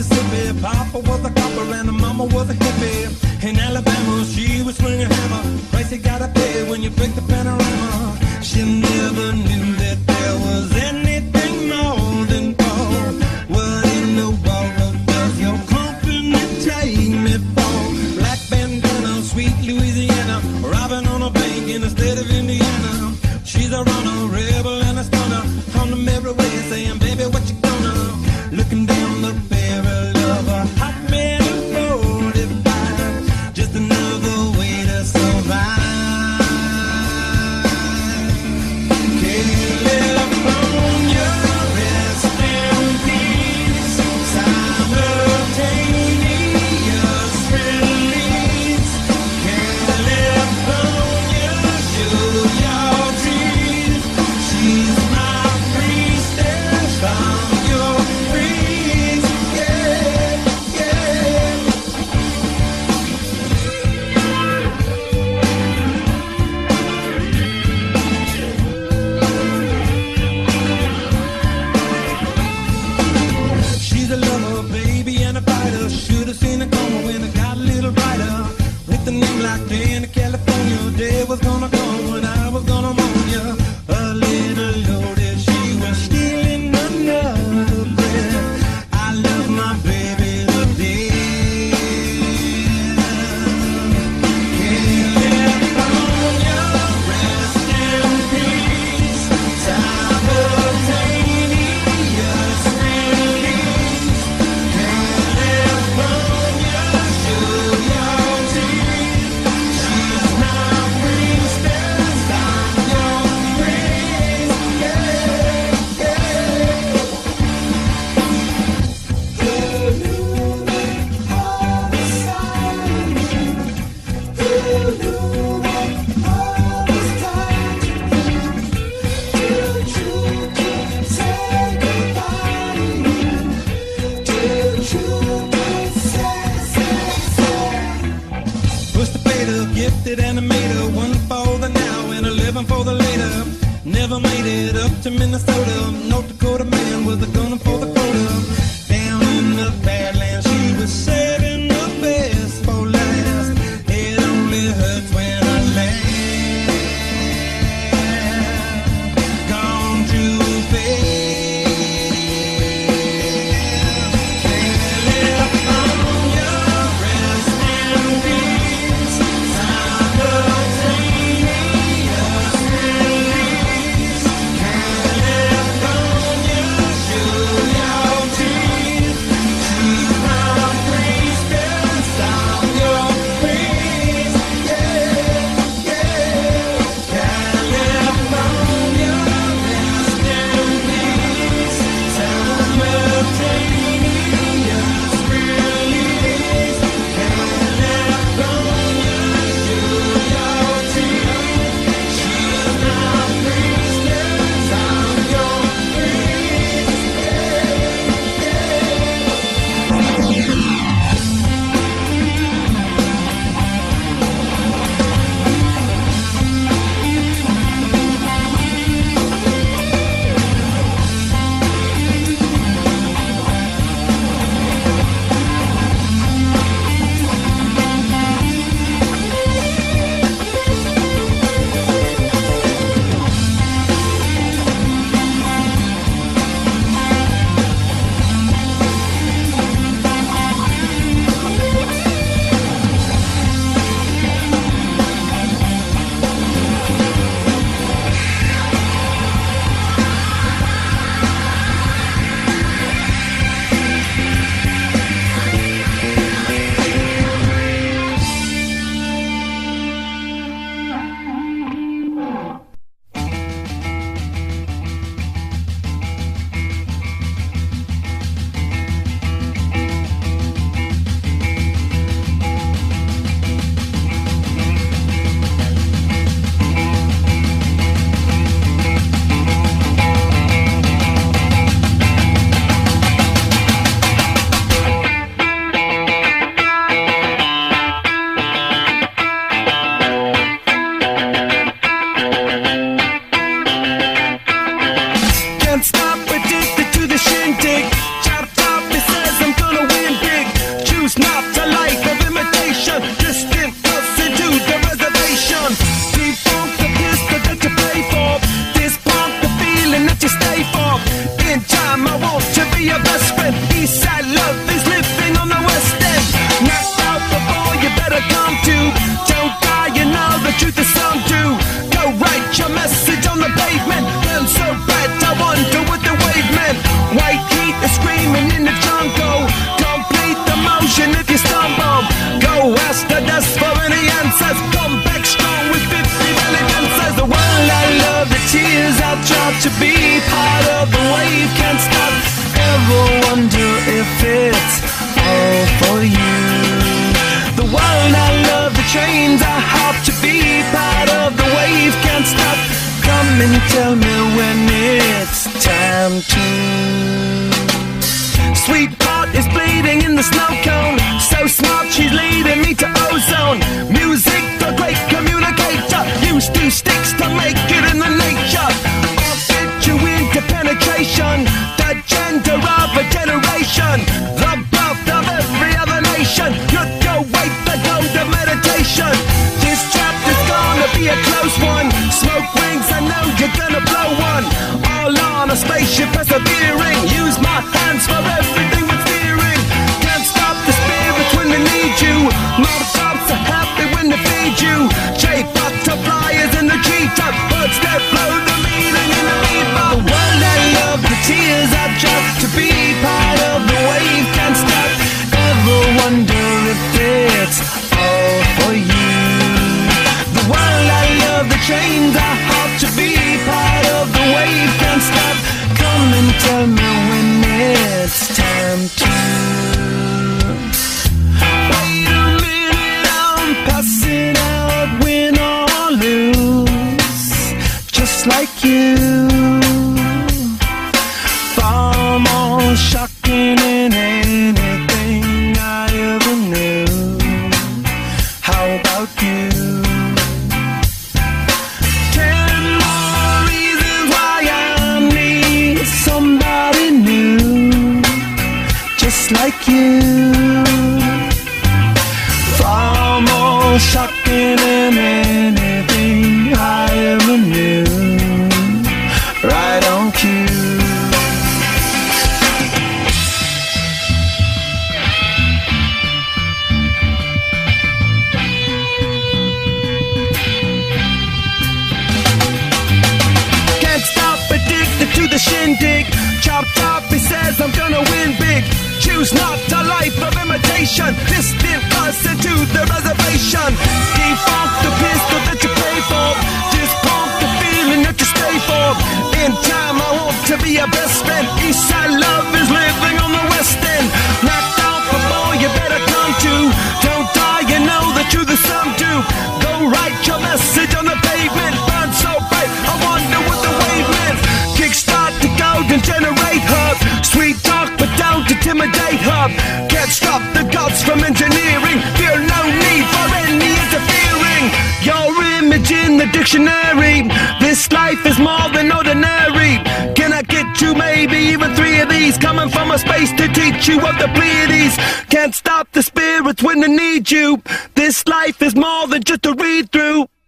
Mississippi. Papa was a copper and the mama was a hippie. In Alabama, she was swinging a hammer. Price you gotta pay when you break the panorama. She never knew that there was anything more than gold. What in the world does your company take me for? Black bandana, sweet Louisiana, robbing on a bank in the state of Indiana. She's a runner, rebel and a stunner. On the merry way saying, baby, what you gonna? Looking down the barrel of a hot metal 45. Just another way to survive. California, rest in peace. Simultaneous release. California, show your teeth. She's my priestess, I'm your priest. Yeah, yeah. She's a lover, baby, and a fighter. Should've seen it coming when it got a little brighter. With the name like Danny California, day was gonna come when I was gonna mourn ya. A little loaded, she was stealing another breath. I love my baby to death. California, rest in peace. Simultaneous release. California, show your teeth. She's my priestess, I'm your priest. Yeah, yeah. Who knew that all this time? Who knew that all this time? Did you say goodbye? Did you say? Push the fader, gifted animator, one for the now and 11 for the later. Never made it up to Minnesota. North Dakota man with a gun for the quota. Down in the Badlands, she was saving the best for last. It only hurts when I laugh. Gone too fast. California, rest in peace. Simultaneous release. California, show your Come and tell me when it's time to. Sweetheart is bleeding in the snow cone. So smart, she's leading me to ozone. Music, the great communicator. Use two sticks to make it in the nature. I'll fit you into penetration. The gender of a generation. The birth of every other nation. Look your way to go to meditation. This chapter's gonna be a close one. Smoke rings, I know you're gonna blow one. All on a spaceship persevering. Use my hands for everything but steering. Can't stop the spirits when they need you. Mother cops are happy when they feed you. Jay butterfly is in the treetop. Birds that blow the meaning in the lead. The world I love, the tears I drop. To be part of the wave can't stop. Ever wonder if it's all for you? The world I love, the chains I hop. To be part of the wave can't stop. Come and tell me when it's time to. Wait a minute, I'm passing out, win or lose, just like you. Far more shocking than anything I ever knew. How about you? 10 more reasons why I need somebody new, just like you. Far more shocking than anything I ever knew. Right on cue. To the shindig, chop chop, he says I'm gonna win big. Choose not a life of imitation. Distant us into the reservation. Defunct the pistol that you pay for. Dispunk the feeling that you stay for. In time I want to be your best friend. Eastside love is living on the west end. Knocked out before you better come to. Don't die, you know the truth is some do. Go write your message on the pavement. Burn so bright, I wonder what the wave meant. Kickstart the golden generate hub. Sweet talk but don't intimidate hub. Can't stop the gods from engineering. Feel no need for any interfering. Your image in the dictionary. This life is more than ordinary. Can I get you maybe even 3 of these? Coming from a space to teach you of the Pleiades. Can't stop the spirits when they need you. This life is more than just a read through.